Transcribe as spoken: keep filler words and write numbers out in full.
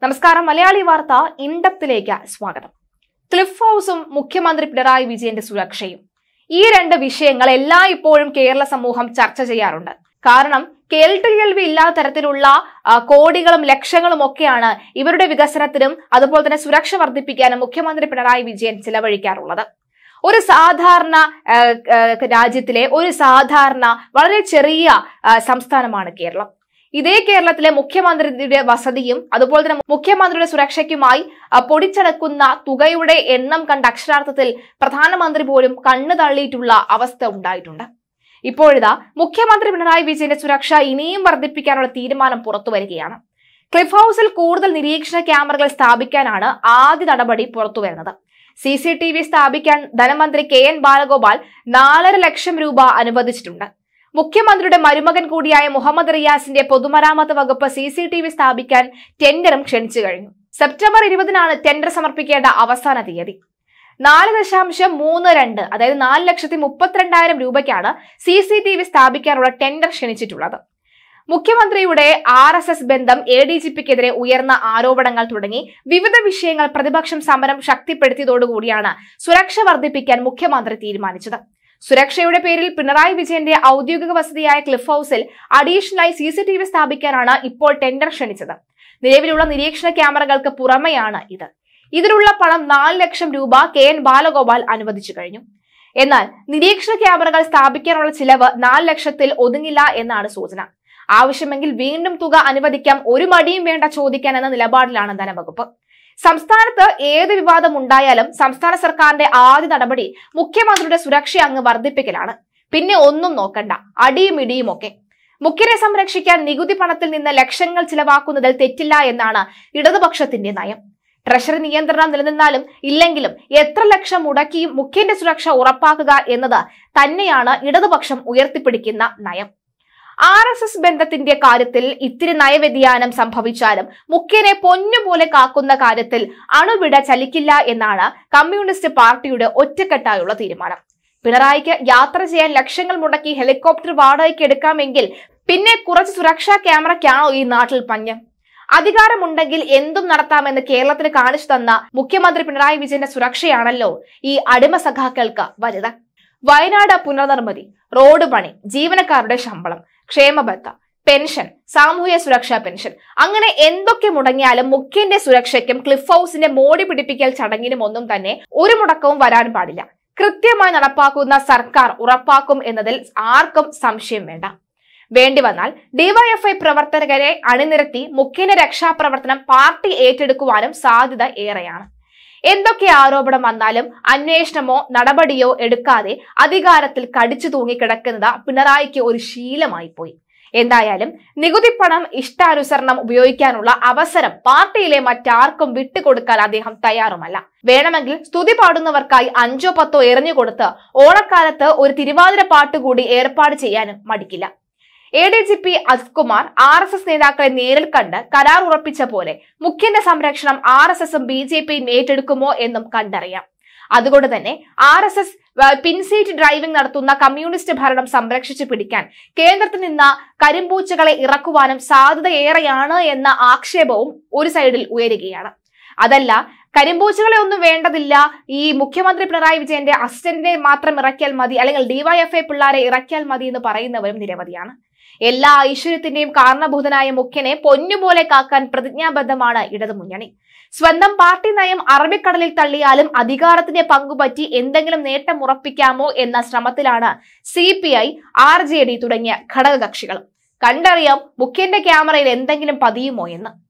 നമസ്കാരം. മലയാളി വാർത്ത ഇൻഡപ്തിലേക്ക് സ്വാഗതം. ക്ലിഫ് ഹൗസും മുഖ്യമന്ത്രി പിണറായി വിജയന്റെ സുരക്ഷയും, ഈ രണ്ട് വിഷയങ്ങൾ എല്ലായ്പ്പോഴും കേരള സമൂഹം ചർച്ച ചെയ്യാറുണ്ട്. കാരണം കേൾവി കേൾവി ഇല്ലാത്ത തരത്തിലുള്ള കോടികളും ലക്ഷങ്ങളും ഒക്കെയാണ് ഇവരുടെ വികസനത്തിനും അതുപോലെ തന്നെ സുരക്ഷ വർദ്ധിപ്പിക്കാനും മുഖ്യമന്ത്രി പിണറായി വിജയൻ ചിലവഴിക്കാറുള്ളത്. ഒരു സാധാരണ രാജ്യത്തിലെ ഒരു സാധാരണ വളരെ ചെറിയ സംസ്ഥാനമാണ് കേരളം. ഇതേ കേരളത്തിലെ മുഖ്യമന്ത്രിയുടെ വസതിയും അതുപോലെ തന്നെ മുഖ്യമന്ത്രിയുടെ സുരക്ഷയ്ക്കുമായി പൊടിച്ചടക്കുന്ന തുകയുടെ എണ്ണം കണ്ട അക്ഷരാർത്ഥത്തിൽ പ്രധാനമന്ത്രി പോലും കണ്ണു തള്ളിയിട്ടുള്ള അവസ്ഥ ഉണ്ടായിട്ടുണ്ട്. ഇപ്പോഴിതാ മുഖ്യമന്ത്രി പിണറായി വിജയന്റെ സുരക്ഷ ഇനിയും വർദ്ധിപ്പിക്കാനുള്ള തീരുമാനം പുറത്തു വരികയാണ്. ക്ലിഫ് ഹൗസിൽ കൂടുതൽ നിരീക്ഷണ ക്യാമറകൾ സ്ഥാപിക്കാനാണ് ആദ്യ നടപടി പുറത്തു വരുന്നത്. സി സി ടി വി സ്ഥാപിക്കാൻ ധനമന്ത്രി കെ എൻ ബാലഗോപാൽ നാലര ലക്ഷം രൂപ അനുവദിച്ചിട്ടുണ്ട്. മുഖ്യമന്ത്രിയുടെ മരുമകൻ കൂടിയായ മുഹമ്മദ് റിയാസിന്റെ പൊതുമരാമത്ത് വകുപ്പ് സി സി ടി വി സ്ഥാപിക്കാൻ ടെൻഡറും ക്ഷണിച്ചു കഴിഞ്ഞു. സെപ്റ്റംബർ ഇരുപതിനാണ് ടെൻഡർ സമർപ്പിക്കേണ്ട അവസാന തീയതി. നാല് ദശാംശം മൂന്ന് രണ്ട് അതായത് നാല് ലക്ഷത്തി മുപ്പത്തിരണ്ടായിരം രൂപയ്ക്കാണ് സി സി ടി വി സ്ഥാപിക്കാനുള്ള ടെൻഡർ ക്ഷണിച്ചിട്ടുള്ളത്. മുഖ്യമന്ത്രിയുടെ ആർ എസ് എസ് ബന്ധം, എ ഡി ജി പിക്കെതിരെ ഉയർന്ന ആരോപണങ്ങൾ തുടങ്ങി വിവിധ വിഷയങ്ങൾ പ്രതിപക്ഷം സമരം ശക്തിപ്പെടുത്തിയതോടുകൂടിയാണ് സുരക്ഷ വർദ്ധിപ്പിക്കാൻ മുഖ്യമന്ത്രി തീരുമാനിച്ചത്. സുരക്ഷയുടെ പേരിൽ പിണറായി വിജയന്റെ ഔദ്യോഗിക വസതിയായ ക്ലിഫ് ഹൗസിൽ അഡീഷണലായി സി സി ടി വി സ്ഥാപിക്കാനാണ് ഇപ്പോൾ ടെൻഡർ ക്ഷണിച്ചത്. നിലവിലുള്ള നിരീക്ഷണ ക്യാമറകൾക്ക് പുറമെയാണ് ഇത്. ഇതിനുള്ള പണം നാല് ലക്ഷം രൂപ കെ എൻ ബാലഗോപാൽ അനുവദിച്ചു കഴിഞ്ഞു. എന്നാൽ നിരീക്ഷണ ക്യാമറകൾ സ്ഥാപിക്കാനുള്ള ചിലവ് നാല് ലക്ഷത്തിൽ ഒതുങ്ങില്ല എന്നാണ് സൂചന. ആവശ്യമെങ്കിൽ വീണ്ടും തുക അനുവദിക്കാം, ഒരു മടിയും വേണ്ട ചോദിക്കാൻ എന്ന നിലപാടിലാണ് ധനവകുപ്പ്. സംസ്ഥാനത്ത് ഏത് വിവാദം ഉണ്ടായാലും സംസ്ഥാന സർക്കാരിന്റെ ആദ്യ നടപടി മുഖ്യമന്ത്രിയുടെ സുരക്ഷ അങ്ങ് വർദ്ധിപ്പിക്കലാണ്. പിന്നെ ഒന്നും നോക്കണ്ട, അടിയും ഇടിയും ഒക്കെ. മുഖ്യനെ സംരക്ഷിക്കാൻ നികുതി പണത്തിൽ നിന്ന് ലക്ഷങ്ങൾ ചിലവാക്കുന്നതിൽ തെറ്റില്ല എന്നാണ് ഇടതുപക്ഷത്തിന്റെ നയം. ട്രഷറി നിയന്ത്രണം നിലനിന്നാലും ഇല്ലെങ്കിലും എത്ര ലക്ഷം മുടക്കിയും മുഖ്യന്റെ സുരക്ഷ ഉറപ്പാക്കുക എന്നത് തന്നെയാണ് ഇടതുപക്ഷം ഉയർത്തിപ്പിടിക്കുന്ന നയം. ആർ എസ് എസ് ബന്ധത്തിന്റെ കാര്യത്തിൽ ഇത്തിരി നയവ്യതിയാനം സംഭവിച്ചാലും മുഖ്യനെ പൊന്നുപോലെ കാക്കുന്ന കാര്യത്തിൽ അണുവിട ചലിക്കില്ല എന്നാണ് കമ്മ്യൂണിസ്റ്റ് പാർട്ടിയുടെ ഒറ്റക്കെട്ടായുള്ള തീരുമാനം. പിണറായിക്ക് യാത്ര ചെയ്യാൻ ലക്ഷങ്ങൾ മുടക്കി ഹെലികോപ്റ്റർ വാടകയ്ക്ക് എടുക്കാമെങ്കിൽ പിന്നെ കുറച്ച് സുരക്ഷാ ക്യാമറയ്ക്കാണോ ഈ നാട്ടിൽ പഞ്ഞം? അധികാരമുണ്ടെങ്കിൽ എന്തും നടത്താമെന്ന് കേരളത്തിന് കാണിച്ചു തന്ന മുഖ്യമന്ത്രി പിണറായി വിജയന്റെ സുരക്ഷയാണല്ലോ ഈ അടിമ സഖാക്കൾക്ക് വലുത്. വയനാട് പുനർനിർമ്മിതി, റോഡ് പണി, ജീവനക്കാരുടെ ശമ്പളം, ക്ഷേമബത്ത, പെൻഷൻ, സാമൂഹ്യ സുരക്ഷാ പെൻഷൻ, അങ്ങനെ എന്തൊക്കെ മുടങ്ങിയാലും മുഖ്യന്റെ സുരക്ഷയ്ക്കും ക്ലിഫ് ഹൗസിന്റെ മോടി പിടിപ്പിക്കൽ ചടങ്ങിനും ഒന്നും തന്നെ ഒരു മുടക്കവും വരാൻ പാടില്ല. കൃത്യമായി നടപ്പാക്കുന്ന സർക്കാർ ഉറപ്പാക്കും എന്നതിൽ ആർക്കും സംശയം വേണ്ട. വേണ്ടി വന്നാൽ ഡിവൈഎഫ്ഐ പ്രവർത്തകരെ അണിനിരത്തി മുഖ്യന്റെ രക്ഷാപ്രവർത്തനം പാർട്ടി ഏറ്റെടുക്കുവാനും സാധ്യത ഏറെയാണ്. എന്തൊക്കെ ആരോപണം വന്നാലും അന്വേഷണമോ നടപടിയോ എടുക്കാതെ അധികാരത്തിൽ കടിച്ചു തൂങ്ങിക്കിടക്കുന്നത് പിണറായിക്ക് ഒരു ശീലമായി പോയി. എന്തായാലും നികുതി പണം ഇഷ്ടാനുസരണം ഉപയോഗിക്കാനുള്ള അവസരം പാർട്ടിയിലെ മറ്റാർക്കും വിട്ടുകൊടുക്കാൻ അദ്ദേഹം തയ്യാറുമല്ല. വേണമെങ്കിൽ സ്തുതി പാടുന്നവർക്കായി അഞ്ചോ പത്തോ എറിഞ്ഞുകൊടുത്ത് ഓണക്കാലത്ത് ഒരു തിരുവാതിര പാട്ടുകൂടി ഏർപ്പാട് ചെയ്യാനും മടിക്കില്ല. A D G P Ajith Kumar R S S നേതാക്കളെ നേരിൽ കണ്ട് കരാർ ഉറപ്പിച്ച പോലെ മുഖ്യന്റെ സംരക്ഷണം ആർ എസ് എസും ബി ജെ പിയും ഏറ്റെടുക്കുമോ എന്നും കണ്ടറിയാം. അതുകൊണ്ട് തന്നെ ആർ എസ് എസ് പിൻസീറ്റ് ഡ്രൈവിംഗ് നടത്തുന്ന കമ്മ്യൂണിസ്റ്റ് ഭരണം സംരക്ഷിച്ചു പിടിക്കാൻ കേന്ദ്രത്തിൽ നിന്ന് കരിമ്പൂച്ചകളെ ഇറക്കുവാനും സാധ്യത ഏറെയാണ് എന്ന ആക്ഷേപവും ഒരു സൈഡിൽ ഉയരുകയാണ്. അതല്ല, കരിമ്പൂച്ചകളെ ഒന്നും വേണ്ടതില്ല, ഈ മുഖ്യമന്ത്രി പിണറായി വിജയന്റെ അസിസ്റ്റന്റിനെ മാത്രം ഇറക്കിയാൽ മതി, അല്ലെങ്കിൽ ഡിവൈഎഫ്ഐ പിള്ളേരെ ഇറക്കിയാൽ മതി എന്ന് പറയുന്നവരും നിരവധിയാണ്. എല്ലാ ഐശ്വര്യത്തിന്റെയും കാരണഭൂതനായ മുഖ്യനെ പൊന്നുപോലെ കാക്കാൻ പ്രതിജ്ഞാബദ്ധമാണ് ഇടതുമുന്നണി. സ്വന്തം പാർട്ടി നയം അറബിക്കടലിൽ തള്ളിയാലും അധികാരത്തിന്റെ പങ്കുപറ്റി എന്തെങ്കിലും നേട്ടം ഉറപ്പിക്കാമോ എന്ന ശ്രമത്തിലാണ് C P I, R J D തുടങ്ങിയ ഘടകകക്ഷികൾ. കണ്ടറിയാം മുഖ്യന്റെ ക്യാമറയിൽ എന്തെങ്കിലും പതിയുമോ എന്ന്.